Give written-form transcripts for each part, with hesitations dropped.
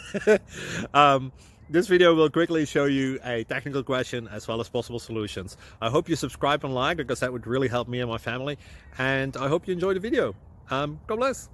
um, this video will quickly show you a technical question as well as possible solutions. I hope you subscribe and like, because that would really help me and my family. And I hope you enjoy the video. God bless.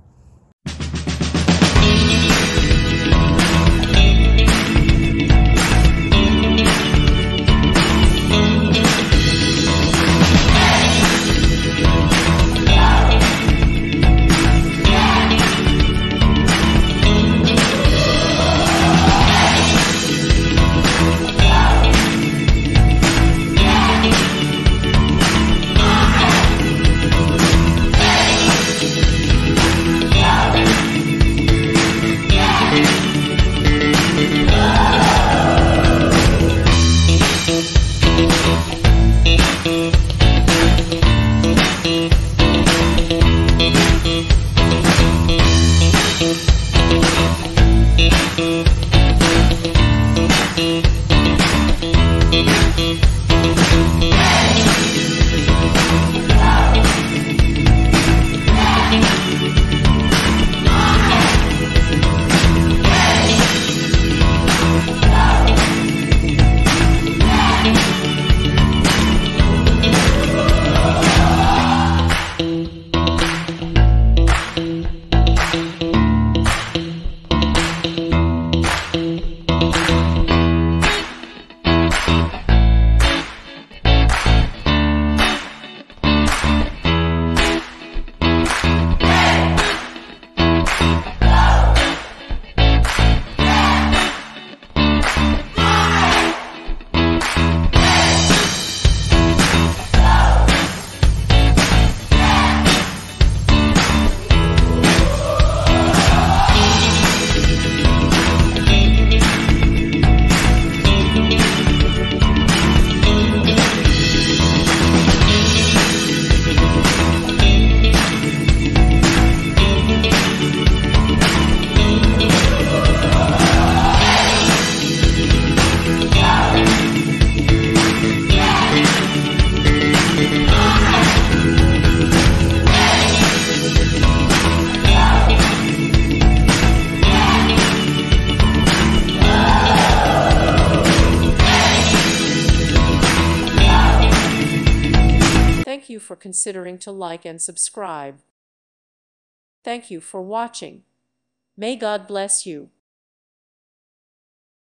Thank you for considering to like and subscribe. Thank you for watching. May God bless you.